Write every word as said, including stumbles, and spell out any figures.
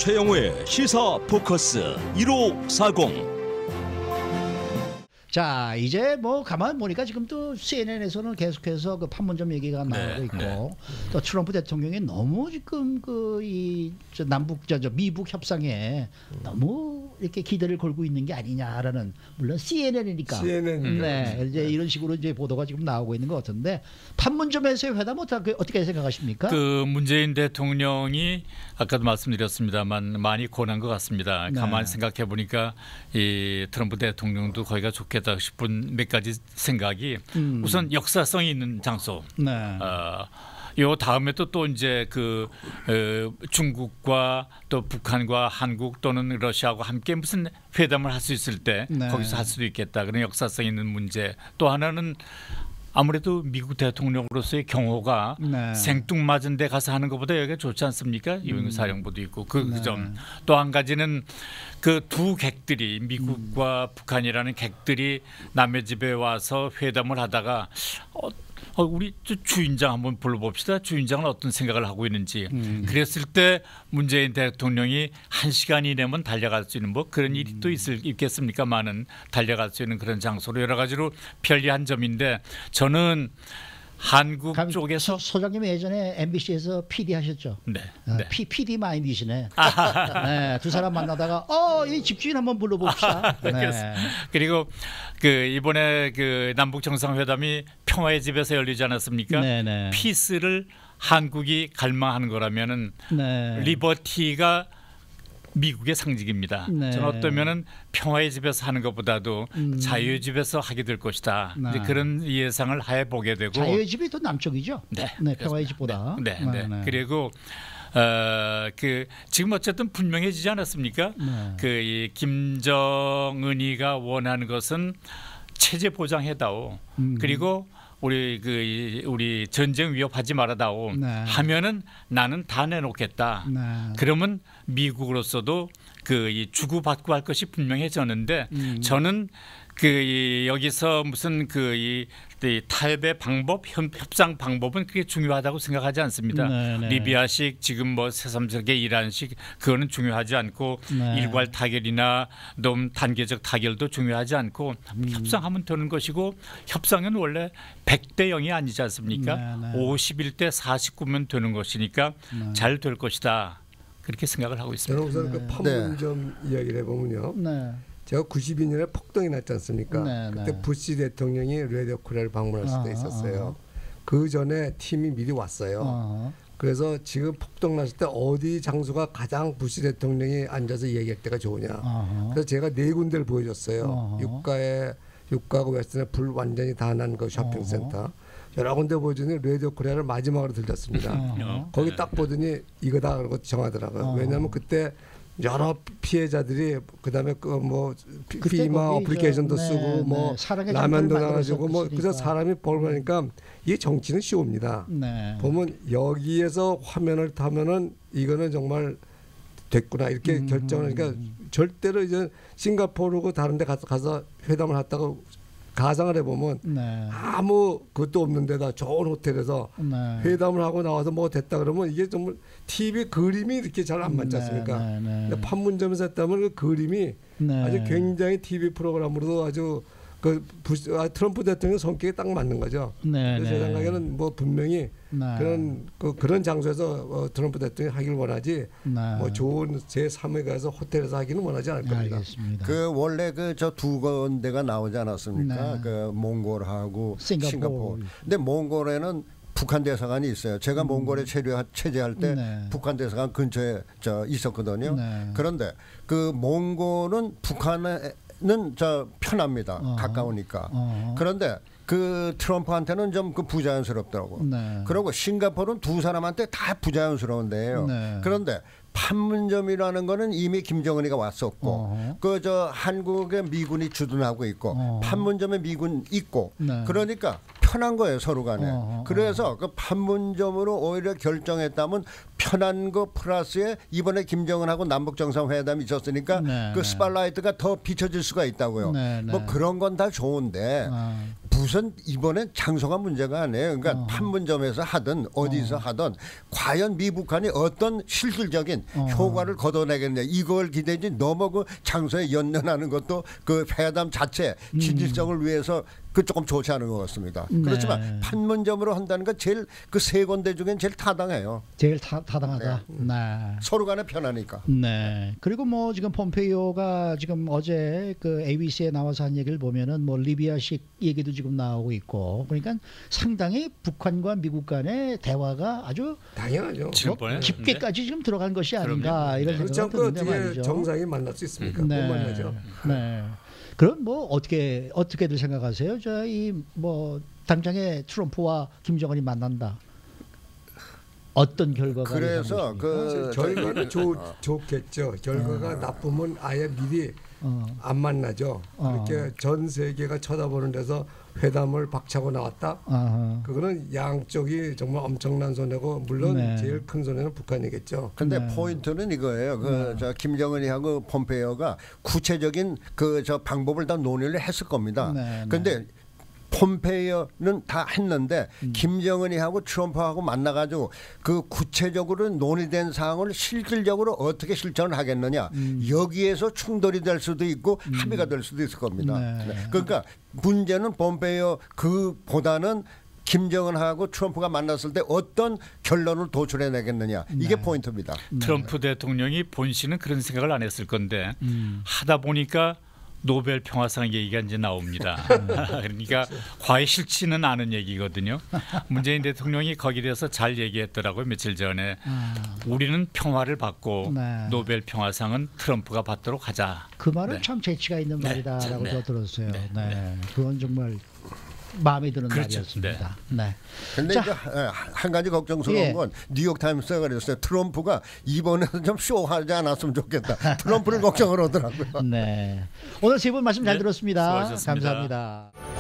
최영우의 시사 포커스 일오사공. 자, 이제 뭐 가만 보니까 지금 또 씨엔엔에서는 계속해서 그 판문점 얘기가 나오고 네, 있고 네. 또 트럼프 대통령이 너무 지금 그 이 남북 저, 저 미북 협상에 너무 이렇게 기대를 걸고 있는 게 아니냐라는, 물론 씨엔엔이니까 씨엔엔. 네, 이제 이런 식으로 이제 보도가 지금 나오고 있는 것 같은데, 판문점에서의 회담 어떻게 어떻게 생각하십니까? 그 문재인 대통령이 아까도 말씀드렸습니다만 많이 권한 것 같습니다. 네. 가만히 생각해 보니까 이 트럼프 대통령도 거기가 좋겠다 싶은 몇 가지 생각이 음. 우선 역사성이 있는 장소. 네. 어, 요 다음에 또 또 이제 그 어, 중국과 또 북한과 한국 또는 러시아하고 함께 무슨 회담을 할 수 있을 때 네. 거기서 할 수도 있겠다. 그런 역사성 있는 문제. 또 하나는 아무래도 미국 대통령으로서의 경호가 네. 생뚱맞은 데 가서 하는 것보다 여기가 좋지 않습니까? 유엔 사령부도 있고 그 네. 점. 또 한 가지는 그 두 객들이 미국과 음. 북한이라는 객들이 남의 집에 와서 회담을 하다가 어, 어, 우리 주인장 한번 불러봅시다. 주인장은 어떤 생각을 하고 있는지. 음. 그랬을 때 문재인 대통령이 한 시간 이내면 달려갈 수 있는 뭐 그런 일이 또 있을 있겠습니까? 많은 달려갈 수 있는 그런 장소로 여러 가지로 편리한 점인데, 저는 한국 감- 쪽에서 소, 소장님 예전에 엠비씨에서 피디 하셨죠? 네, 아, 네. 피, 피디 마인드시네. 네, 두 사람 만나다가 어, 이 집주인 한번 불러봅시다. 네. 그렇습니다. 그리고 그 이번에 그 남북 정상회담이 평화의 집에서 열리지 않았습니까? 네, 네. 피스를 한국이 갈망하는 거라면은 네. 리버티가 미국의 상징입니다. 네. 저는 어떠면은 평화의 집에서 하는 것보다도 음. 자유의 집에서 하게 될 것이다. 네. 이제 그런 예상을 해 보게 되고. 자유의 집이 더 남쪽이죠? 네, 평화의 집보다. 네, 네. 네. 그리고 어, 그 지금 어쨌든 분명해지지 않았습니까? 네. 그 이 김정은이가 원하는 것은 체제 보장해다오. 음. 그리고 우리 그 이- 우리 전쟁 위협하지 말아다오. 네. 하면은 나는 다 내놓겠다. 네. 그러면 미국으로서도 그 이 주고받고 할 것이 분명해졌는데, 음. 저는 그 이 여기서 무슨 그이 타협의 방법, 협- 협상 방법은 그게 중요하다고 생각하지 않습니다. 네, 네. 리비아식 지금 뭐 새삼스럽게 이란식 그거는 중요하지 않고, 네. 일괄 타결이나 너무 단계적 타결도 중요하지 않고 음. 협상하면 되는 것이고, 협상은 원래 백 대 영이 아니지 않습니까? 네, 네. 오십일 대 사십구면 되는 것이니까 네. 잘 될 것이다. 그렇게 생각을 하고 있습니다. 저는 우선 그 판문점 이야기를 해보면요. 네. 제가 구십이 년에 폭동이 났지 않습니까? 네, 그때 네. 부시 대통령이 레디오 코리아를 방문할 수도 아, 있었어요. 그 전에 팀이 미리 왔어요. 어. 그래서 지금 폭동 났을 때 어디 장소가 가장 부시 대통령이 앉아서 얘기할 때가 좋으냐. 어허. 그래서 제가 네 군데를 보여줬어요. 어허. 육가에 육가하고 웨스턴에 불 완전히 다 난 그 쇼핑센터. 여러 군데 보여주니 레디오 코리아를 마지막으로 들렸습니다. 어허. 거기 딱 보더니 이거다 그러고 정하더라고요. 어. 왜냐하면 그때 여러 피해자들이 그다음에 그 뭐 그때 피마 거기 어플리케이션도 저, 네, 쓰고 뭐 네, 사랑의 라면도 장터를 나가지고 뭐 만들어서 그래서 쓰니까. 사람이 벌거니까 이게 정치는 쉬웁니다. 네. 보면 여기에서 화면을 타면은 이거는 정말 됐구나 이렇게 음. 결정하니까 절대로 이제 싱가포르고 다른데 가서 가서 회담을 했다가 가상을 해보면 네. 아무 것도 없는 데다 좋은 호텔에서 네. 회담을 하고 나와서 뭐 됐다 그러면 이게 정말 티비 그림이 이렇게 잘 안 맞지 않습니까? 네, 네, 네. 근데 판문점에서 했다면 그 그림이 네. 아주 굉장히 티비 프로그램으로도 아주 그 부시, 아, 트럼프 대통령 성격에 딱 맞는 거죠. 네, 그래서 네. 제 생각에는 뭐 분명히 네. 그런 그, 그런 장소에서 어, 트럼프 대통령이 하길 원하지 네. 뭐 좋은 제삼에 가서 호텔에서 하기는 원하지 않을 겁니다. 알겠습니다. 그 원래 그 저 두 군데가 나오지 않았습니까? 네. 그 몽골하고 싱가포르. 싱가포르. 근데 몽골에는 북한 대사관이 있어요. 제가 몽골에 체류, 체제할 때 음. 네. 북한 대사관 근처에 저 있었거든요. 네. 그런데 그 몽골은 북한에는 저 편합니다. 어허. 가까우니까. 어허. 그런데 그 트럼프한테는 좀 그 부자연스럽더라고. 네. 그리고 싱가포르는 두 사람한테 다 부자연스러운데요. 네. 그런데 판문점이라는 거는 이미 김정은이가 왔었고, 어허. 그 저 한국에 미군이 주둔하고 있고, 어허. 판문점에 미군 있고, 네. 그러니까 편한 거예요 서로 간에. 어허. 그래서 그 판문점으로 오히려 결정했다면 편한 거 플러스에 이번에 김정은하고 남북 정상회담이 있었으니까 네, 그 네. 스팟라이트가 더 비춰질 수가 있다고요. 네, 네. 뭐 그런 건 다 좋은데 아. 우선 이번엔 장소가 문제가 아니에요. 그러니까 어. 판문점에서 하든 어디서 어. 하든 과연 미북한이 어떤 실질적인 어. 효과를 거둬내겠냐 이걸 기대지 너무 그 장소에 연연하는 것도 그 회담 자체 진실성을 위해서 그 조금 좋지 않은 것 같습니다. 네. 그렇지만 판문점으로 한다는 건 제일 그 세 군데 중엔 제일 타당해요. 제일 타, 타당하다. 네. 서로 간에 편하니까. 네. 그리고 뭐 지금 폼페이오가 지금 어제 그 에이비씨에 나와서 한 얘기를 보면은 뭐 리비아식 얘기도 지금 나오고 있고 그러니까 상당히 북한과 미국 간의 대화가 아주 당연하죠. 지금번에 깊게까지 지금 들어간 것이 아닌가 그럼요. 이런 네. 그렇지 생각이 않고 드는데 어떻게 말이죠. 정상이 만날 수 있습니까? 못 만나죠. 네. 그럼 뭐 어떻게 어떻게들 생각하세요? 저희 뭐 당장에 트럼프와 김정은이 만난다. 어떤 결과가 그래서 그 결과는 저기- 좋, 좋겠죠. 결과가 나쁘면 아예 미리 어. 안 만나죠. 어. 그렇게 전 세계가 쳐다보는 데서 회담을 박차고 나왔다. 아하. 그거는 양쪽이 정말 엄청난 손해고 물론 네. 제일 큰 손해는 북한이겠죠. 근데 네. 포인트는 이거예요. 그 저 김정은이하고 폼페이오가 구체적인 그 저 방법을 다 논의를 했을 겁니다. 네, 근데 폼페이오는 다 했는데 음. 김정은이하고 트럼프하고 만나가지고 그 구체적으로 논의된 사항을 실질적으로 어떻게 실천을 하겠느냐 음. 여기에서 충돌이 될 수도 있고 합의가 될 수도 있을 겁니다. 네. 네. 그러니까 문제는 폼페이오 그보다는 김정은하고 트럼프가 만났을 때 어떤 결론을 도출해내겠느냐 이게 네. 포인트입니다. 트럼프 대통령이 본신은 그런 생각을 안 했을 건데 음. 하다 보니까 노벨 평화상 얘기가 이제 나옵니다. 그러니까 과히 싫지는 않은 얘기거든요. 문재인 대통령이 거기에 대해서 잘 얘기했더라고요. 며칠 전에 아. 우리는 평화를 받고 네. 노벨 평화상은 트럼프가 받도록 하자. 그 말은 네. 참 재치가 있는 네. 말이다라고 네. 저 들었어요. 네. 네. 그건 정말 마음에 드는 그렇죠. 말이었습니다. 네. 근데 자. 이제 한 가지 걱정스러운 예. 건 뉴욕 타임스가 그랬어요. 트럼프가 이번에는 좀 쇼하지 않았으면 좋겠다. 트럼프를 걱정을 하더라고요. 네. 오늘 세 분 말씀 잘 네. 들었습니다. 수고하셨습니다. 감사합니다.